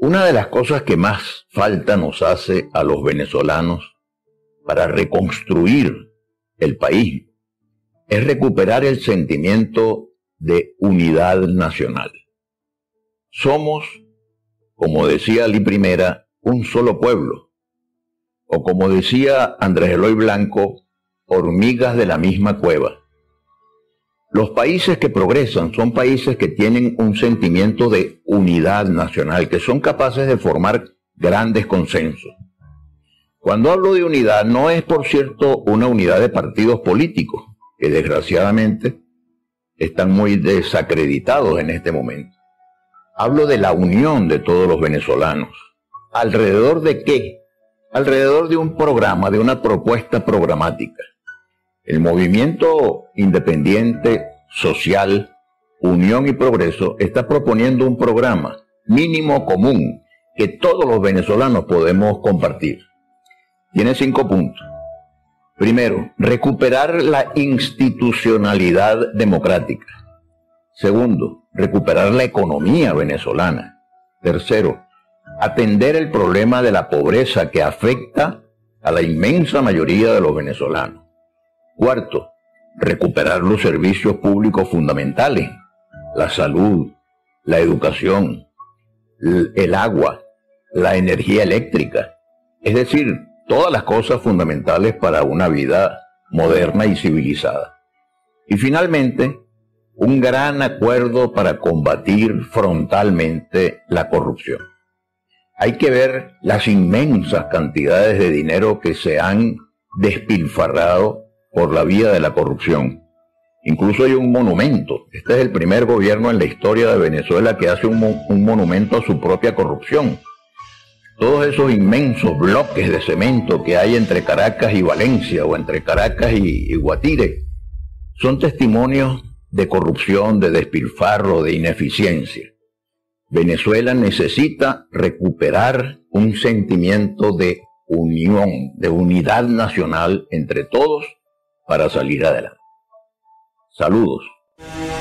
Una de las cosas que más falta nos hace a los venezolanos para reconstruir el país es recuperar el sentimiento de unidad nacional. Somos, como decía Ali Primera, un solo pueblo, o como decía Andrés Eloy Blanco, hormigas de la misma cueva. Los países que progresan son países que tienen un sentimiento de unidad nacional, que son capaces de formar grandes consensos. Cuando hablo de unidad, no es, por cierto, una unidad de partidos políticos, que desgraciadamente están muy desacreditados en este momento. Hablo de la unión de todos los venezolanos. ¿Alrededor de qué? Alrededor de un programa, de una propuesta programática. El movimiento independiente, social, Unión y Progreso está proponiendo un programa mínimo común que todos los venezolanos podemos compartir. Tiene 5 puntos. Primero, recuperar la institucionalidad democrática. Segundo, recuperar la economía venezolana. Tercero, atender el problema de la pobreza que afecta a la inmensa mayoría de los venezolanos. Cuarto, recuperar los servicios públicos fundamentales, la salud, la educación, el agua, la energía eléctrica, es decir, todas las cosas fundamentales para una vida moderna y civilizada. Y finalmente, un gran acuerdo para combatir frontalmente la corrupción. Hay que ver las inmensas cantidades de dinero que se han despilfarrado por la vía de la corrupción. Incluso hay un monumento. Este es el primer gobierno en la historia de Venezuela que hace un monumento a su propia corrupción. Todos esos inmensos bloques de cemento que hay entre Caracas y Valencia, o entre Caracas y Guatire, son testimonios de corrupción, de despilfarro, de ineficiencia. Venezuela necesita recuperar un sentimiento de unión, de unidad nacional entre todos para salir adelante. Saludos.